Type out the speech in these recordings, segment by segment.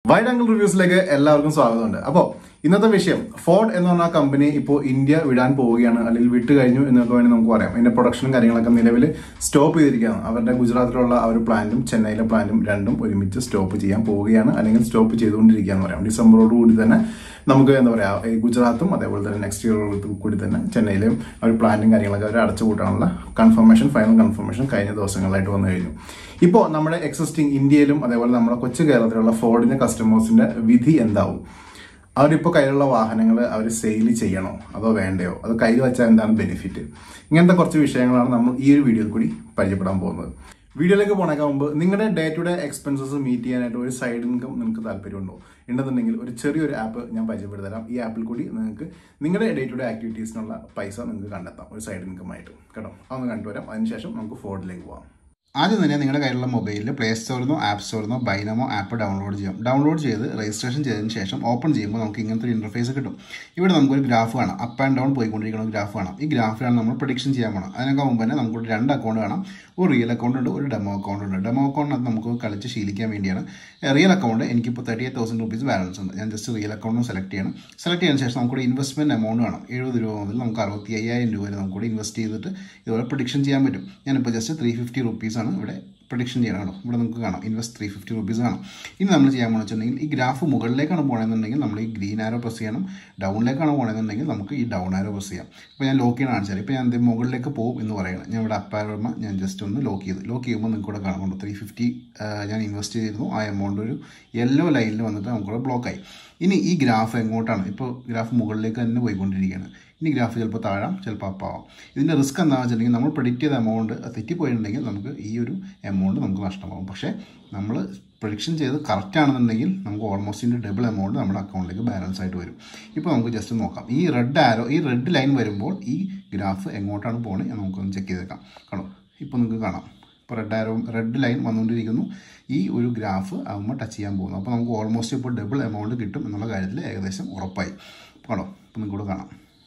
Wide angle reviews like എല്ലാവർക്കും സ്വാഗതമുണ്ട്. അപ്പോൾ ഇന്നത്തെ വിഷയം ഫോർഡ് എന്ന് പറഞ്ഞ കമ്പനി ഇപ്പോൾ ഇന്ത്യ വിടാൻ പോവുകയാണ്, അല്ലെങ്കിൽ വിട്ട് കഴിഞ്ഞു എന്നൊക്കെ വേണമെങ്കിൽ നമുക്ക് പറയാം. അതിന്റെ പ്രൊഡക്ഷനും കാര്യങ്ങളൊക്കെ നിലവിൽ സ്റ്റോപ്പ് ചെയ്തിരിക്കുകയാണ്. അവരുടെ ഗുജറാത്തിലുള്ള ആ ഒരു പ്ലാന്റും ചെന്നൈയിലെ പ്ലാന്റും രണ്ടും ഒരുമിച്ച് സ്റ്റോപ്പ് ചെയ്യാൻ പോവുകയാണ്, അല്ലെങ്കിൽ സ്റ്റോപ്പ് ചെയ്തുകൊണ്ടിരിക്കുകയെന്ന് പറയാം. ഡിസംബറോടുകൂടി തന്നെ നമുക്ക് എന്താ പറയുക, ഈ ഗുജറാത്തും അതേപോലെ തന്നെ നെക്സ്റ്റ് ഇയറോട് കൂടി തന്നെ ചെന്നൈയിലെയും ആ ഒരു പ്ലാന്റും കാര്യങ്ങളൊക്കെ അവർ അടച്ചുപൂട്ടാനുള്ള ഫൈനൽ കൺഫർമേഷൻ കഴിഞ്ഞ ദിവസങ്ങളിലായിട്ട് വന്നു കഴിഞ്ഞു. ഇപ്പോൾ നമ്മുടെ എക്സിസ്റ്റിംഗ് ഇന്ത്യയിലും അതേപോലെ നമ്മുടെ കൊച്ചു കേരളത്തിലുള്ള ഫോർഡിന്റെ കസ്റ്റമേഴ്സിന്റെ വിധി എന്താവും? അവരിപ്പോൾ കയ്യിലുള്ള വാഹനങ്ങൾ അവർ സെയിൽ ചെയ്യണോ അതോ വേണ്ടയോ, അത് കയ്യിൽ വെച്ചാൽ എന്താണ് ബെനിഫിറ്റ്? ഇങ്ങനത്തെ കുറച്ച് വിഷയങ്ങളാണ് നമ്മൾ ഈ ഒരു വീഡിയോയിൽ കൂടി പരിചയപ്പെടാൻ പോകുന്നത്. വീഡിയോയിലേക്ക് പോണേക്കാൻ മുമ്പ് നിങ്ങളുടെ day to day expenses meet ചെയ്യാനായിട്ട് ഒരു സൈഡ് ഇൻകം നിങ്ങൾക്ക് താല്പര്യമുണ്ടോ? ഉണ്ടെന്നുണ്ടെങ്കിൽ ഒരു ചെറിയൊരു ആപ്പ് ഞാൻ പരിചയപ്പെടുത്തി തരാം. ഈ ആപ്പിൽ കൂടി നിങ്ങൾക്ക് നിങ്ങളുടെ ഡേ ടു ഡേ ആക്ടിവിറ്റീസിനുള്ള പൈസ നിങ്ങൾക്ക് കണ്ടെത്താം, ഒരു സൈഡ് ഇൻകം ആയിട്ട് കേട്ടോ. അതൊന്ന് കണ്ടുവരാം. അതിനുശേഷം നമുക്ക് ഫോർഡിലേക്ക് പോകാം. ആദ്യം തന്നെ നിങ്ങളുടെ കയ്യിലുള്ള മൊബൈലിൽ പ്ലേ സ്റ്റോറിൽ ആപ്പ് സ്റ്റോറിൽ ബൈനമോ ആപ്പ് ഡൗൺലോഡ് ചെയ്യാം. ഡൗൺലോഡ് ചെയ്ത് രജിസ്ട്രേഷൻ ചെയ്തതിന് ശേഷം ഓപ്പൺ ചെയ്യുമ്പോൾ നമുക്ക് ഇങ്ങനത്തെ ഒരു ഇൻ്റർഫേസ് കിട്ടും. ഇവിടെ നമുക്കൊരു ഗ്രാഫ് കാണാം, അപ്പ് ആൻഡ് ഡൗൺ പോയിക്കൊണ്ടിരിക്കുന്ന ഒരു ഗ്രാഫ് കാണാം. ഈ ഗ്രാഫിലാണ് നമ്മൾ പ്രഡിക്ഷൻ ചെയ്യാൻ പോകണം. അതിനൊക്കെ മുമ്പ് തന്നെ നമുക്ക് രണ്ട് അക്കൗണ്ട് കാണാം. ഒരു റിയൽ അക്കൗണ്ട് ഉണ്ട്, ഒരു ഡെമോ അക്കൗണ്ട് ഉണ്ട്. ഡെമോ അക്കൗണ്ടിനകത്ത് നമുക്ക് കളിച്ച് ശീലിക്കാൻ വേണ്ടിയാണ്. റിയൽ അക്കൗണ്ട് എനിക്കിപ്പോൾ 38,000 rupees ബാലൻസ് ഉണ്ട്. ഞാൻ ജസ്റ്റ് റിയൽ അക്കൗണ്ടും സെലക്ട് ചെയ്യണം. സെലക്ട് ചെയ്തതിന് ശേഷം നമുക്കൊരു ഇൻവെസ്റ്റ്മെൻറ്റ് എമൗണ്ട് കാണാം. 70 രൂപ മുതൽ നമുക്ക് 65,000 രൂപ വരെ നമുക്കൂടെ ഇൻവെസ്റ്റ് ചെയ്തിട്ട് ഇതുപോലെ പ്രഡിക്ഷൻ ചെയ്യാൻ പറ്റും. ഞാനിപ്പോൾ ജസ്റ്റ് 350 rupees ആണ് ഇവിടെ പ്രഡിക്ഷൻ ചെയ്യണം കേട്ടോ. ഇവിടെ നമുക്ക് കാണാം ഇൻവെസ്റ്റ് 350 rupees കാണാം. ഇനി നമ്മൾ ചെയ്യാൻ പോകുന്നത് വെച്ചിട്ടുണ്ടെങ്കിൽ ഈ ഗ്രാഫ് മുകളിലേക്കാണ് പോകണമെന്നുണ്ടെങ്കിൽ നമ്മൾ ഈ ഗ്രീൻ ആരോ പ്രസ് ചെയ്യണം. ഡൗണിലേക്കാണ് പോകണമെന്നുണ്ടെങ്കിൽ നമുക്ക് ഈ ഡൗൺ ആരോ പ്രസ് ചെയ്യാം. ഇപ്പോൾ ഞാൻ ലോക്ക് ചെയ്യണം കാണിച്ചാൽ ഇപ്പോൾ ഞാൻ മുകളിലേക്ക് പോകും എന്ന് പറയുന്നത്. ഞാൻ ഇവിടെ അപ്പ് ആരോ ഞാൻ ജസ്റ്റ് ഒന്ന് ലോക്ക് ചെയ്യുമ്പോൾ നിങ്ങൾക്ക് ഇവിടെ കാണുന്നുണ്ട് 350 ഞാൻ ഇൻവെസ്റ്റ് ചെയ്തിരുന്നു. ആ എമൗണ്ട് ഒരു യെല്ലോ ലൈനിൽ വന്നിട്ട് നമുക്കിവിടെ ബ്ലോക്കായി. ഇനി ഈ ഗ്രാഫ് എങ്ങോട്ടാണ്? ഇപ്പോൾ ഗ്രാഫ് മുകളിലേക്ക് തന്നെ പോയിക്കൊണ്ടിരിക്കുകയാണ്. ഇനി ഗ്രാഫ് ചിലപ്പോൾ താഴാം, ചിലപ്പോൾ അപ്പാവാം. ഇതിൻ്റെ റിസ്ക് എന്താണെന്ന് വെച്ചിട്ടുണ്ടെങ്കിൽ നമ്മൾ പ്രെഡിക്റ്റ് ചെയ്ത എമൗണ്ട് തെറ്റിപ്പോയിട്ടുണ്ടെങ്കിൽ നമുക്ക് ഈ ഒരു എമൗണ്ട് നമുക്ക് നഷ്ടമാകും. പക്ഷേ നമ്മൾ പ്രഡിക്ഷൻ ചെയ്ത് കറക്റ്റ് ആണെന്നുണ്ടെങ്കിൽ നമുക്ക് ഓൾമോസ്റ്റ് ഇതിൻ്റെ ഡബിൾ എമൗണ്ട് നമ്മുടെ അക്കൗണ്ടിലേക്ക് ബാലൻസ് ആയിട്ട് വരും. ഇപ്പോൾ നമുക്ക് ജസ്റ്റ് നോക്കാം. ഈ റെഡ് ആരോ, ഈ റെഡ് ലൈൻ വരുമ്പോൾ ഈ ഗ്രാഫ് എങ്ങോട്ടാണ് പോകുന്നത് നമുക്കൊന്ന് ചെക്ക് ചെയ്തേക്കാം. കാണോ, ഇപ്പോൾ നിങ്ങൾക്ക് കാണാം. ഇപ്പോൾ റെഡ് ലൈൻ വന്നുകൊണ്ടിരിക്കുന്നു. ഈ ഒരു ഗ്രാഫ് ആകുമ്പോൾ ടച്ച് ചെയ്യാൻ പോകുന്നു. അപ്പോൾ നമുക്ക് ഓൾമോസ്റ്റ് ഇപ്പോൾ ഡബിൾ എമൗണ്ട് കിട്ടും എന്നുള്ള കാര്യത്തിൽ ഏകദേശം ഉറപ്പായി. കാണോ, ഇപ്പോൾ നിങ്ങൾക്കൂടെ കാണാം.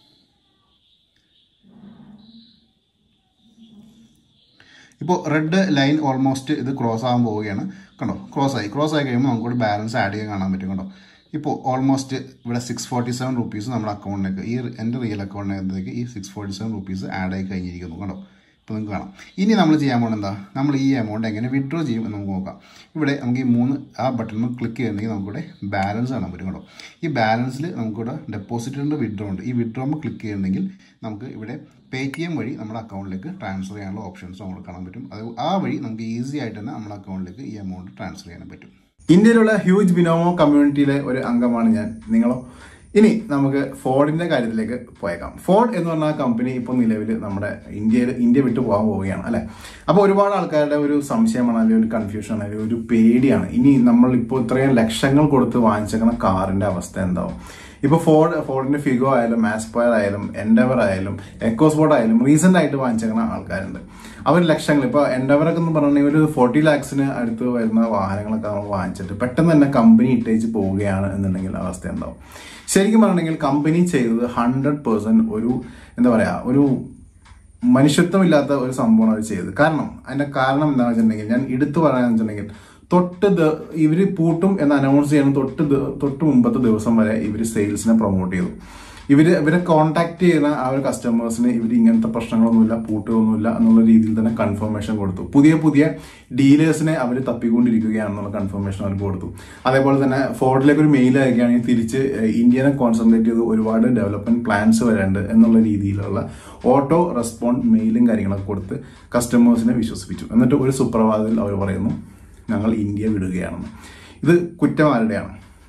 ഇപ്പോൾ റെഡ് ലൈൻ ഓൾമോസ്റ്റ് ഇത് ക്രോസ് ആകാൻ പോവുകയാണ്. കണ്ടോ, ക്രോസ് ആയി കഴിയുമ്പോൾ നമുക്കൊരു ബാലൻസ് ആഡ് ചെയ്യാൻ കാണാൻ പറ്റും. കണ്ടോ, ഇപ്പോൾ ഓൾമോസ്റ്റ് ഇവിടെ 647 rupees നമ്മുടെ അക്കൗണ്ടിലേക്ക്, ഈ എൻ്റെ റിയൽ അക്കൗണ്ടിനകത്തേക്ക് ഈ 647 rupees ആഡ് ആയി കഴിഞ്ഞിരിക്കുന്നു. കണ്ടോ, ഇപ്പോൾ നിങ്ങൾക്ക് കാണാം. ഇനി നമ്മൾ ചെയ്യാൻ പോകുന്നത് എന്താ, നമ്മൾ ഈ എമൗണ്ട് എങ്ങനെ വിഡ്രോ ചെയ്യും എന്ന് നമുക്ക് നോക്കാം. ഇവിടെ നമുക്ക് ഈ ആ ബട്ടണിൽ ക്ലിക്ക് ചെയ്യുന്നുണ്ടെങ്കിൽ നമുക്കിവിടെ ബാലൻസ് കാണാൻ പറ്റും. കേട്ടോ, ഈ ബാലൻസിൽ നമുക്കിവിടെ ഡെപ്പോസിറ്റ് ഉണ്ട്, വിഡ്രോ ഉണ്ട്. ഈ വിഡ്രോമ്പോൾ ക്ലിക്ക് ചെയ്യുന്നുണ്ടെങ്കിൽ നമുക്ക് ഇവിടെ പേടിഎം വഴി നമ്മുടെ അക്കൗണ്ടിലേക്ക് ട്രാൻസ്ഫർ ചെയ്യാനുള്ള ഓപ്ഷൻസ് നമുക്ക് കാണാൻ പറ്റും. അത് ആ വഴി നമുക്ക് ഈസി ആയിട്ട് തന്നെ നമ്മുടെ അക്കൗണ്ടിലേക്ക് ഈ എമൗണ്ട് ട്രാൻസ്ഫർ ചെയ്യാൻ പറ്റും. ഇന്ത്യയിലുള്ള ഹ്യൂജ് ബിനോമോ കമ്മ്യൂണിറ്റിയിലെ ഒരു അംഗമാണ് ഞാൻ. നിങ്ങളോ? ഇനി നമുക്ക് ഫോർഡിന്റെ കാര്യത്തിലേക്ക് പോയേക്കാം. ഫോർഡ് എന്ന് പറഞ്ഞ കമ്പനി ഇപ്പോൾ നിലവിൽ നമ്മുടെ ഇന്ത്യ വിട്ടു പോകാൻ പോവുകയാണ് അല്ലെ. അപ്പോൾ ഒരുപാട് ആൾക്കാരുടെ ഒരു സംശയമാണ്, അല്ലെങ്കിൽ ഒരു കൺഫ്യൂഷൻ, അല്ലെങ്കിൽ ഒരു പേടിയാണ്. ഇനി നമ്മളിപ്പോൾ ഇത്രയും ലക്ഷങ്ങൾ കൊടുത്ത് വാങ്ങിച്ചേക്കുന്ന കാറിന്റെ അവസ്ഥ എന്താവും? ഇപ്പോൾ ഫോർഡിന്റെ ഫിഗോ ആയാലും ആസ്പയർ ആയാലും എൻഡവർ ആയാലും എക്കോസ്പോർട്ട് ആയാലും റീസെന്റ് ആയിട്ട് വാങ്ങിച്ചേക്കുന്ന ആൾക്കാരുണ്ട്. അവർ ലക്ഷങ്ങൾ, ഇപ്പോൾ എൻഡവറൊക്കെ എന്ന് പറഞ്ഞിട്ടുണ്ടെങ്കിൽ ഒരു 40 lakhs അടുത്ത് വരുന്ന വാഹനങ്ങളൊക്കെ നമ്മൾ വാങ്ങിച്ചിട്ട് പെട്ടെന്ന് തന്നെ കമ്പനി ഇട്ടേച്ച് പോവുകയാണ് എന്നുണ്ടെങ്കിൽ അവസ്ഥ എന്താവും? ശരിക്കും പറഞ്ഞിട്ടുണ്ടെങ്കിൽ കമ്പനി ചെയ്തത് 100% ഒരു എന്താ പറയുക, ഒരു മനുഷ്യത്വമില്ലാത്ത ഒരു സംഭവമാണ് അവർ ചെയ്തത്. അതിന്റെ കാരണം എന്താണെന്ന് വെച്ചിട്ടുണ്ടെങ്കിൽ, ഞാൻ എടുത്തു പറയാന്ന് വെച്ചിട്ടുണ്ടെങ്കിൽ, ഇവര് പൂട്ടും എന്ന് അനൗൺസ് ചെയ്യണം തൊട്ട് മുമ്പത്തെ ദിവസം വരെ ഇവര് സെയിൽസിനെ പ്രൊമോട്ട് ചെയ്തു. ഇവരെ കോൺടാക്ട് ചെയ്യുന്ന ആ ഒരു കസ്റ്റമേഴ്സിന് ഇവർ ഇങ്ങനത്തെ പ്രശ്നങ്ങളൊന്നുമില്ല, പൂട്ടുകളൊന്നുമില്ല എന്നുള്ള രീതിയിൽ തന്നെ കൺഫർമേഷൻ കൊടുത്തു. പുതിയ ഡീലേഴ്സിനെ അവർ തപ്പിക്കൊണ്ടിരിക്കുകയാണെന്നുള്ള കൺഫർമേഷൻ അവർ കൊടുത്തു. അതേപോലെ തന്നെ ഫോർഡിലേക്ക് ഒരു മെയിൽ അയക്കുകയാണെങ്കിൽ തിരിച്ച് ഇന്ത്യനെ കോൺസെൻട്രേറ്റ് ചെയ്ത് ഒരുപാട് ഡെവലപ്മെന്റ് പ്ലാൻസ് വരാണ്ട് എന്നുള്ള രീതിയിലുള്ള ഓട്ടോ റെസ്പോണ്ട് മെയിലും കാര്യങ്ങളൊക്കെ കൊടുത്ത് കസ്റ്റമേഴ്സിനെ വിശ്വസിപ്പിച്ചു. എന്നിട്ട് ഒരു സുപ്രഭാതത്തിൽ അവർ പറയുന്നു, ഞങ്ങൾ ഇന്ത്യ വിടുകയാണെന്ന്. ഇത് കുറ്റം ആരുടെയാണ്?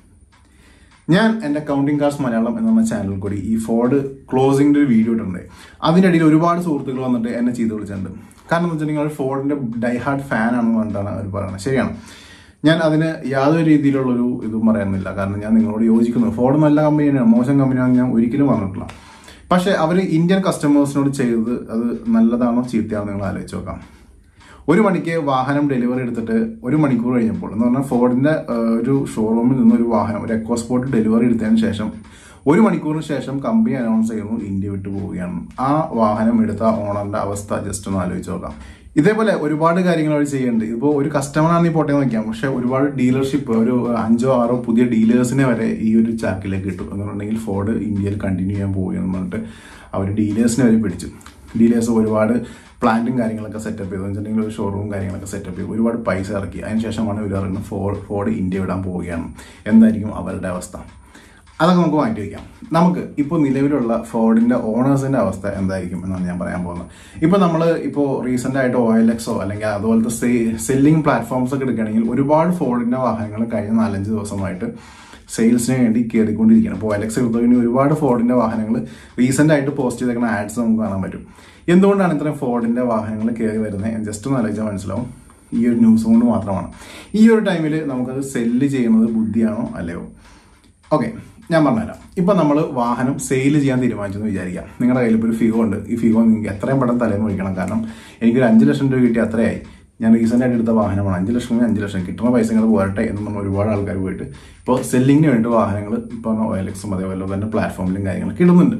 ഞാൻ എൻ്റെ കൗണ്ടിങ് കാർസ് മലയാളം എന്ന ചാനലിൽ കൂടി ഈ ഫോർഡ് ക്ലോസിംഗിൻ്റെ ഒരു വീഡിയോ ഇട്ടുണ്ട്. അതിൻ്റെ ഇടയിൽ ഒരുപാട് സുഹൃത്തുക്കൾ വന്നിട്ട് എന്നെ ചെയ്ത് വിളിച്ചിട്ടുണ്ട്. കാരണം എന്ന് വെച്ചിട്ടുണ്ടെങ്കിൽ ഫോർഡിൻ്റെ ഡൈഹാർഡ് ഫാൻ ആണെന്ന് പറഞ്ഞിട്ടാണ് അവർ പറയുന്നത്. ശരിയാണ്, ഞാൻ അതിന് യാതൊരു രീതിയിലുള്ളൊരു ഇതും പറയുന്നില്ല. കാരണം ഞാൻ നിങ്ങളോട് യോജിക്കുന്നു. ഫോർഡ് നല്ല കമ്പനിയാണ്, മോശം കമ്പനിയാണെന്ന് ഞാൻ ഒരിക്കലും പറഞ്ഞിട്ടില്ല. പക്ഷെ അവർ ഇന്ത്യൻ കസ്റ്റമേഴ്സിനോട് ചെയ്തത് അത് നല്ലതാണോ ചീത്തയാണോ നിങ്ങൾ ആലോചിച്ച് നോക്കാം. 1 മണിക്ക് വാഹനം ഡെലിവറി എടുത്തിട്ട് 1 മണിക്കൂർ കഴിഞ്ഞപ്പോൾ എന്ന് പറഞ്ഞാൽ ഫോർഡിന്റെ ഒരു ഷോറൂമിൽ നിന്ന് ഒരു വാഹനം, ഒരു എക്കോസ്പോർട്ട് ഡെലിവറി എടുത്തതിന് ശേഷം 1 മണിക്കൂറിന് ശേഷം കമ്പനി അനൗൺസ് ചെയ്യുന്നു ഇന്ത്യ വിട്ടു പോവുകയാണ്. ആ വാഹനം എടുത്ത ഓണറിന്റെ അവസ്ഥ ജസ്റ്റ് ഒന്ന് ആലോചിച്ച് നോക്കാം. ഇതേപോലെ ഒരുപാട് കാര്യങ്ങൾ അവർ ചെയ്യുന്നുണ്ട്. ഇപ്പോൾ ഒരു കസ്റ്റമറാണെന്ന് പോട്ടെ നോക്കാം, പക്ഷെ ഒരുപാട് ഡീലർഷിപ്പ്, ഒരു 5-6 പുതിയ ഡീലേഴ്സിനെ വരെ ഈ ഒരു ചാക്കിലേക്ക് കിട്ടും എന്നുണ്ടെങ്കിൽ ഫോർഡ് ഇന്ത്യയിൽ കണ്ടിന്യൂ ചെയ്യാൻ പോവുകയെന്ന് പറഞ്ഞിട്ട് അവർ ഡീലേഴ്സിനെ വരെ പിടിച്ചു. ഡീലേഴ്സ് ഒരുപാട് പ്ലാന്റും കാര്യങ്ങളൊക്കെ സെറ്റപ്പ് ചെയ്തു, വെച്ചിട്ടുണ്ടെങ്കിൽ ഒരു ഷോറൂം കാര്യങ്ങളൊക്കെ സെറ്റപ്പ് ചെയ്തു, ഒരുപാട് പൈസ ഇറക്കി. അതിനുശേഷമാണ് ഇവർ പറയുന്നത് ഫോർഡ് ഇന്ത്യ വിടാൻ പോവുകയാണ്. എന്തായിരിക്കും അവരുടെ അവസ്ഥ? അതൊക്കെ നമുക്ക് മാറ്റി വയ്ക്കാം. നമുക്ക് ഇപ്പോൾ നിലവിലുള്ള ഫോർഡിൻ്റെ ഓണേഴ്സിൻ്റെ അവസ്ഥ എന്തായിരിക്കും എന്നാണ് ഞാൻ പറയാൻ പോകുന്നത്. ഇപ്പോൾ നമ്മൾ റീസെൻ്റ് ആയിട്ട് OLX അല്ലെങ്കിൽ അതുപോലത്തെ സെല്ലിംഗ് പ്ലാറ്റ്ഫോംസ് ഒക്കെ എടുക്കുകയാണെങ്കിൽ ഒരുപാട് ഫോർഡിൻ്റെ വാഹനങ്ങൾ കഴിഞ്ഞ 4-5 ദിവസമായിട്ട് സെയിൽസിന് വേണ്ടി കയറിക്കൊണ്ടിരിക്കുകയാണ്. ഇപ്പോൾ OLX എടുത്തുകഴിഞ്ഞാൽ ഒരുപാട് ഫോർഡിൻ്റെ വാഹനങ്ങൾ റീസെൻ്റ് ആയിട്ട് പോസ്റ്റ് ചെയ്തേക്കുന്ന ആഡ്സ് നമുക്ക് കാണാൻ പറ്റും. എന്തുകൊണ്ടാണ് ഇത്രയും ഫോർഡിൻ്റെ വാഹനങ്ങൾ കയറി വരുന്നത്? ജസ്റ്റ് ഒന്ന് ആലോചിച്ചാൽ മനസ്സിലാവും. ഈ ഒരു ന്യൂസ് കൊണ്ട് മാത്രമാണ്. ഈ ഒരു ടൈമിൽ നമുക്കത് സെല്ല് ചെയ്യുന്നത് ബുദ്ധിയാണോ അല്ലയോ? ഓക്കെ, ഞാൻ പറഞ്ഞുതരാം. ഇപ്പം നമ്മൾ വാഹനം സെയിൽ ചെയ്യാൻ തീരുമാനിച്ചെന്ന് വിചാരിക്കാം. നിങ്ങളുടെ കയ്യിൽ ഇപ്പോൾ ഒരു ഫിഗോ ഉണ്ട്. ഈ ഫിഗോ നിങ്ങൾക്ക് എത്രയും പെട്ടെന്ന് തലേന്ന് ഒഴിക്കണം. കാരണം എനിക്കൊരു 5 ലക്ഷം രൂപ കിട്ടി, അത്രയായി. ഞാൻ റീസെൻ്റ് ആയിട്ട് എടുത്ത വാഹനമാണ്. 5 ലക്ഷം കിട്ടുന്ന പൈസ ഇങ്ങനെ പോരട്ടെ എന്ന് പറഞ്ഞ ഒരുപാട് ആൾക്കാർ പോയിട്ട് ഇപ്പോൾ സെല്ലിങ്ങിന് വേണ്ടി വാഹനങ്ങൾ ഇപ്പോൾ OLXും അതേപോലെ തന്നെ പ്ലാറ്റ്ഫോമിലും കാര്യങ്ങളൊക്കെ ഇടുന്നുണ്ട്.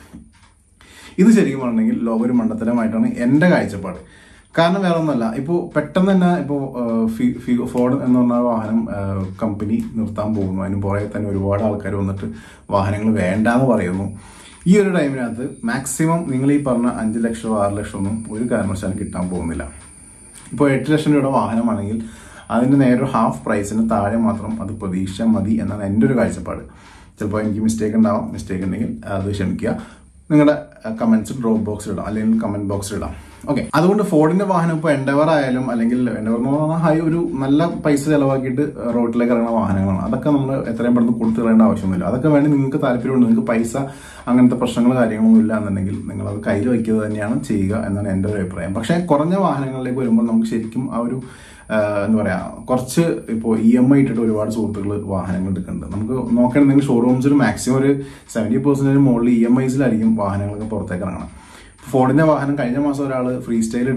ഇത് ശരിക്കും പറഞ്ഞെങ്കിൽ ലോകം ഒരു മണ്ടത്തരമായിട്ടാണ് എൻ്റെ കാഴ്ചപ്പാട്. കാരണം വേറെ ഒന്നുമല്ല, ഇപ്പോൾ പെട്ടെന്ന് തന്നെ ഫിഗോ ഫോർഡ് എന്ന് പറഞ്ഞ വാഹനം കമ്പനി നിർത്താൻ പോകുന്നു. അതിന് പുറകെ തന്നെ ഒരുപാട് ആൾക്കാർ വന്നിട്ട് വാഹനങ്ങൾ വേണ്ടാന്ന് പറയുന്നു. ഈ ഒരു ടൈമിനകത്ത് മാക്സിമം നിങ്ങൾ ഈ പറഞ്ഞ 5 ലക്ഷം 6 ലക്ഷം ഒന്നും ഒരു കാരണവശാലും കിട്ടാൻ പോകുന്നില്ല. ഇപ്പോൾ 8 ലക്ഷം രൂപയുടെ വാഹനമാണെങ്കിൽ അതിൻ്റെ നേരെ ഹാഫ് പ്രൈസിന് താഴെ മാത്രം അത് പ്രതീക്ഷിച്ചാൽ മതി എന്നാണ് എൻ്റെ ഒരു കാഴ്ചപ്പാട്. ചിലപ്പോൾ എനിക്ക് മിസ്റ്റേക്ക് ഉണ്ടാവാം. മിസ്റ്റേക്ക് ഉണ്ടെങ്കിൽ അത് ക്ഷമിക്കുക. നിങ്ങളുടെ കമൻസ് ഡ്രോപ്പ് ബോക്സിൽ ഇടാം, അല്ലെങ്കിൽ കമൻറ്റ് ബോക്സിൽ ഇടാം. ഓക്കെ, അതുകൊണ്ട് ഫോർഡിൻ്റെ വാഹനം ഇപ്പോൾ എൻഡവർ ആയാലും, അല്ലെങ്കിൽ എൻഡവർ എന്ന് പറഞ്ഞാൽ ഒരു നല്ല പൈസ ചിലവാക്കിയിട്ട് റോഡിലേക്ക് ഇറങ്ങുന്ന വാഹനങ്ങളാണ്. അതൊക്കെ നമ്മൾ എത്രയും പെട്ടെന്ന് കൊടുത്തു തരേണ്ട ആവശ്യമൊന്നുമില്ല. അതൊക്കെ വേണ്ടി നിങ്ങൾക്ക് താല്പര്യമുണ്ട്, നിങ്ങൾക്ക് പൈസ അങ്ങനത്തെ പ്രശ്നങ്ങൾ കാര്യങ്ങളൊന്നും ഇല്ല എന്നുണ്ടെങ്കിൽ നിങ്ങളത് കയ്യിൽ വയ്ക്കുക തന്നെയാണ് ചെയ്യുക എന്നാണ് എൻ്റെ ഒരു അഭിപ്രായം. പക്ഷേ കുറഞ്ഞ വാഹനങ്ങളിലേക്ക് വരുമ്പോൾ നമുക്ക് ശരിക്കും ആ ഒരു എന്താ പറയുക, കുറച്ച് ഇപ്പോൾ EMI ഇട്ടിട്ട് ഒരുപാട് സുഹൃത്തുക്കൾ വാഹനങ്ങൾ എടുക്കുന്നുണ്ട്. നമുക്ക് നോക്കുകയാണെങ്കിൽ ഷോറൂംസിൽ മാക്സിമം ഒരു 70% മുകളിൽ EMIസിലായിരിക്കും വാഹനങ്ങളൊക്കെ പുറത്തേക്ക് ഇറങ്ങണം. ഫോർഡിൻ്റെ വാഹനം കഴിഞ്ഞ മാസം ഒരാൾ ഫ്രീസ്റ്റൈൽ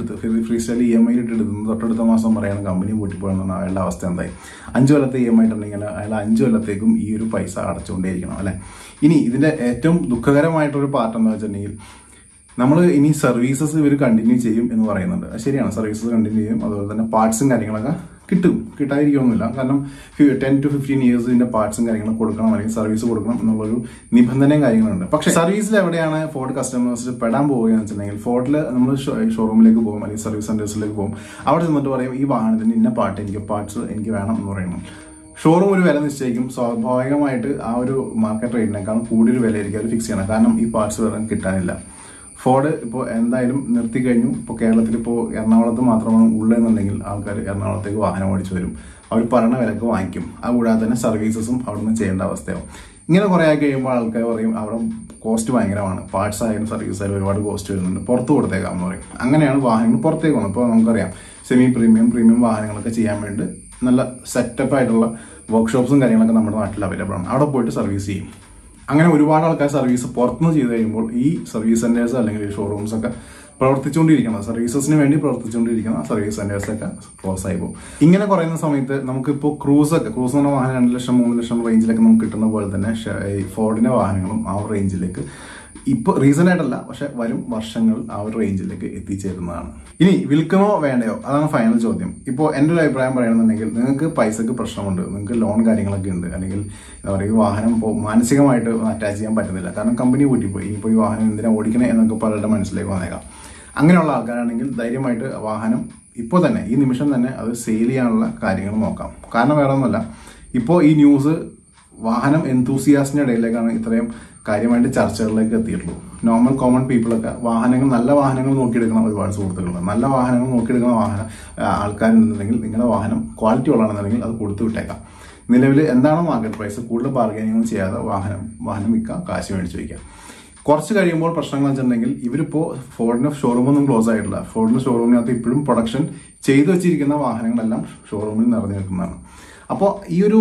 EMI ഇട്ട് എടുക്കുന്നു. തൊട്ടടുത്ത മാസം പറയാണ് കമ്പനി പൂട്ടിപ്പോയെന്നാണ്. അയാളുടെ അവസ്ഥ എന്തായി? 5 കൊല്ലത്തെ EMI ഇട്ടുണ്ടെങ്കിൽ അയാൾ 5 കൊല്ലത്തേക്കും ഈ ഒരു പൈസ അടച്ചുകൊണ്ടേയിരിക്കണം അല്ലേ? ഇനി ഇതിൻ്റെ ഏറ്റവും ദുഃഖകരമായിട്ടൊരു പാർട്ട് എന്താ വെച്ചിട്ടുണ്ടെങ്കിൽ, നമ്മൾ ഇനി സർവീസസ് ഇവർ കണ്ടിന്യൂ ചെയ്യും എന്ന് പറയുന്നുണ്ട്. ശരിയാണ്, സർവീസസ് കണ്ടിന്യൂ ചെയ്യും. അതുപോലെ തന്നെ പാർട്സും കാര്യങ്ങളൊക്കെ കിട്ടാതിരിക്കുകയൊന്നുമില്ല. കാരണം 10 to 15 years ഇതിന്റെ പാർട്സും കാര്യങ്ങളും കൊടുക്കണം, അല്ലെങ്കിൽ സർവീസ് കൊടുക്കണം എന്നുള്ളൊരു നിബന്ധനയും കാര്യങ്ങളുണ്ട്. പക്ഷേ സർവീസിൽ എവിടെയാണ് ഫോർഡ് കസ്റ്റമേഴ്സ് പെടാൻ പോവുകയെന്ന് വെച്ചിട്ടുണ്ടെങ്കിൽ, ഫോർഡിൽ നമ്മൾ ഷോറൂമിലേക്ക് പോകും, അല്ലെങ്കിൽ സർവീസ് സെന്റേഴ്സിലേക്ക് പോകും. അവിടെ ചെന്നിട്ട് പറയും ഈ വാഹനത്തിന് ഇന്ന പാർട്സ് എനിക്ക് വേണം എന്ന് പറയുന്നു. ഷോറൂം ഒരു വില നിശ്ചയിക്കും. സ്വാഭാവികമായിട്ട് ആ ഒരു മാർക്കറ്റ് റേറ്റിനേക്കാളും കൂടിയൊരു വിലയായിരിക്കും അവർ ഫിക്സ് ചെയ്യണം. കാരണം ഈ പാർട്സ് വേറെ കിട്ടാനില്ല. ഫോർഡ് ഇപ്പോൾ എന്തായാലും നിർത്തി കഴിഞ്ഞു. ഇപ്പോൾ കേരളത്തിൽ ഇപ്പോൾ എറണാകുളത്ത് മാത്രമാണ് ഉള്ളതെന്നുണ്ടെങ്കിൽ ആൾക്കാർ എറണാകുളത്തേക്ക് വാഹനം ഓടിച്ചു വരും. അവർ പറയുന്ന വിലക്ക് വാങ്ങിക്കും. അതുകൂടാതെ തന്നെ സർവീസസും അവിടെ നിന്ന് ചെയ്യേണ്ട അവസ്ഥയാവും. ഇങ്ങനെ കുറേ ആയി കഴിയുമ്പോൾ ആൾക്കാർ പറയും അവിടെ കോസ്റ്റ് ഭയങ്കരമാണ്, പാർട്സ് ആയാലും സർവീസ് ആയാലും ഒരുപാട് കോസ്റ്റ് വരുന്നുണ്ട്, പുറത്ത് കൊടുത്തേക്കാം എന്ന് പറയും. അങ്ങനെയാണ് വാഹനങ്ങൾ പുറത്തേക്ക് പോകുന്നത്. ഇപ്പോൾ നമുക്കറിയാം പ്രീമിയം വാഹനങ്ങളൊക്കെ ചെയ്യാൻ വേണ്ടി നല്ല സെറ്റപ്പ് ആയിട്ടുള്ള വർക്ക്ഷോപ്സും കാര്യങ്ങളൊക്കെ നമ്മുടെ നാട്ടിൽ അവൈലബിൾ ആണ്. അവിടെ പോയിട്ട് സർവീസ് ചെയ്യും. അങ്ങനെ ഒരുപാട് ആൾക്കാർ സർവീസ് പുറത്തുനിന്ന് ചെയ്ത് കഴിയുമ്പോൾ ഈ സർവീസ് സെന്റേഴ്സ് അല്ലെങ്കിൽ ഷോറൂംസ് ഒക്കെ പ്രവർത്തിച്ചുകൊണ്ടിരിക്കണം, സർവീസസിന് വേണ്ടി പ്രവർത്തിച്ചുകൊണ്ടിരിക്കുന്ന സർവീസ് സെന്റേഴ്സൊക്കെ ക്ലോസ് ആയി പോകും. ഇങ്ങനെ കുറയുന്ന സമയത്ത് നമുക്കിപ്പോൾ ക്രൂസ് എന്ന് പറഞ്ഞ വാഹനം 2 ലക്ഷം 3 ലക്ഷം റേഞ്ചിലൊക്കെ നമുക്ക് കിട്ടുന്ന പോലെ തന്നെ ഫോർഡിന്റെ വാഹനങ്ങളും ആ റേഞ്ചിലേക്ക് ഇപ്പോൾ റീസെന്റ് ആയിട്ടല്ല, പക്ഷെ വരും വർഷങ്ങൾ ആ ഒരു റേഞ്ചിലേക്ക് എത്തിച്ചേരുന്നതാണ്. ഇനി വിൽക്കണോ വേണ്ടയോ, അതാണ് ഫൈനൽ ചോദ്യം. ഇപ്പോൾ എൻ്റെ ഒരു അഭിപ്രായം പറയുകയാണെന്നുണ്ടെങ്കിൽ, നിങ്ങൾക്ക് പൈസക്ക് പ്രശ്നമുണ്ട്, നിങ്ങൾക്ക് ലോൺ കാര്യങ്ങളൊക്കെ ഉണ്ട്, അല്ലെങ്കിൽ എന്താ പറയുക ഈ വാഹനം ഇപ്പോൾ മാനസികമായിട്ട് അറ്റാച്ച് ചെയ്യാൻ പറ്റുന്നില്ല, കാരണം കമ്പനി കൂട്ടിപ്പോയി, ഇപ്പോൾ ഈ വാഹനം എന്തിനാ ഓടിക്കണേ എന്നൊക്കെ പലരുടെ മനസ്സിലേക്ക് വന്നേക്കാം. അങ്ങനെയുള്ള ആൾക്കാരാണെങ്കിൽ ധൈര്യമായിട്ട് വാഹനം ഇപ്പോൾ തന്നെ ഈ നിമിഷം തന്നെ അത് സെയിൽ ചെയ്യാനുള്ള കാര്യങ്ങൾ നോക്കാം. കാരണം വേറെ ഒന്നുമല്ല, ഇപ്പോൾ ഈ ന്യൂസ് വാഹനം എന്തൂസിയാസ്റ്റിന്റെ ഇടയിലേക്കാണ് ഇത്രയും കാര്യമായിട്ട് ചർച്ചകളിലേക്ക് എത്തിയിട്ടുള്ളൂ. നോർമൽ കോമൺ പീപ്പിളൊക്കെ നല്ല വാഹനങ്ങൾ നോക്കിയെടുക്കുന്ന ഒരുപാട് സുഹൃത്തുക്കളുണ്ട്. നല്ല വാഹനങ്ങൾ നോക്കിയെടുക്കുന്ന ആൾക്കാരുണ്ടെന്നുണ്ടെങ്കിൽ നിങ്ങളുടെ വാഹനം ക്വാളിറ്റി ഉള്ളതാണെന്നുണ്ടെങ്കിൽ അത് കൊടുത്തു വിട്ടേക്കാം. നിലവിൽ എന്താണ് മാർക്കറ്റ് പ്രൈസ്, കൂടുതൽ ബാർഗൈനിങ് ചെയ്യാതെ വാഹനം വിൽക്കാം, കാശ് മേടിച്ച് വയ്ക്കാം. കുറച്ച് കഴിയുമ്പോൾ പ്രശ്നങ്ങൾ വെച്ചിട്ടുണ്ടെങ്കിൽ, ഇവരിപ്പോൾ ഫോർഡിന്റെ ഷോറൂമൊന്നും ക്ലോസ് ആയിട്ടില്ല. ഫോർഡിന്റെ ഷോറൂമിനകത്ത് ഇപ്പോഴും പ്രൊഡക്ഷൻ ചെയ്തു വെച്ചിരിക്കുന്ന വാഹനങ്ങളെല്ലാം ഷോറൂമിൽ നിറഞ്ഞു നിൽക്കുന്നതാണ്. അപ്പോൾ ഈ ഒരു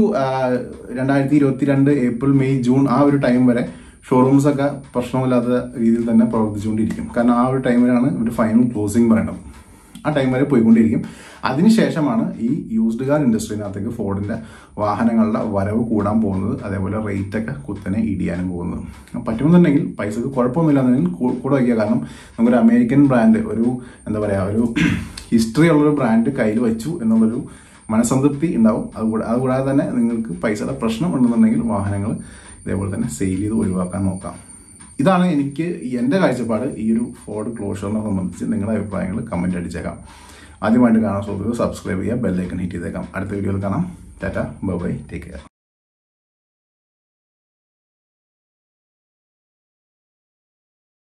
2022 ഏപ്രിൽ മെയ് ജൂൺ ആ ഒരു ടൈം വരെ ഷോറൂംസ് ഒക്കെ പ്രശ്നമില്ലാത്ത രീതിയിൽ തന്നെ പ്രവർത്തിച്ചുകൊണ്ടിരിക്കും. കാരണം ആ ഒരു ടൈമിലാണ് ഇവർ ഫൈനൽ ക്ലോസിംഗ് പറയണത്. ആ ടൈം വരെ പോയിക്കൊണ്ടിരിക്കും. അതിനുശേഷമാണ് ഈ യൂസ്ഡ് കാർ ഇൻഡസ്ട്രീനകത്തേക്ക് ഫോർഡിൻ്റെ വാഹനങ്ങളുടെ വരവ് കൂടാൻ പോകുന്നത്, അതേപോലെ റേറ്റൊക്കെ കുത്തനെ ഇടിയാനും പോകുന്നത്. പറ്റുമെന്നുണ്ടെങ്കിൽ പൈസക്ക് കുഴപ്പമൊന്നുമില്ലാന്നുണ്ടെങ്കിൽ കൂടെ വയ്ക്കുക. കാരണം നമുക്കൊരു അമേരിക്കൻ ബ്രാൻഡ്, ഒരു എന്താ പറയുക, ഒരു ഹിസ്റ്ററി ഉള്ളൊരു ബ്രാൻഡ് കയ്യിൽ വെച്ചു എന്നുള്ളൊരു മനസ്സംതൃപ്തി ഉണ്ടാവും. അതുകൂടാതെ തന്നെ നിങ്ങൾക്ക് പൈസയുടെ പ്രശ്നം ഉണ്ടെന്നുണ്ടെങ്കിൽ വാഹനങ്ങൾ ഇതേപോലെ തന്നെ സെയിൽ ചെയ്ത് ഒഴിവാക്കാൻ നോക്കാം. ഇതാണ് എനിക്ക് എൻ്റെ കാഴ്ചപ്പാട് ഈ ഒരു ഫോർഡ് ക്ലോഷറിനെ സംബന്ധിച്ച്. നിങ്ങളുടെ അഭിപ്രായങ്ങൾ കമൻറ്റ് അടിച്ചേക്കാം. ആദ്യമായിട്ട് കാണാൻ സുഹൃത്തുക്കൾ സബ്സ്ക്രൈബ് ചെയ്യുക, ബെല്ലൈക്കൺ ഹിറ്റ് ചെയ്തേക്കാം. അടുത്ത വീഡിയോയിൽ കാണാം. Tata, bye bye, take care.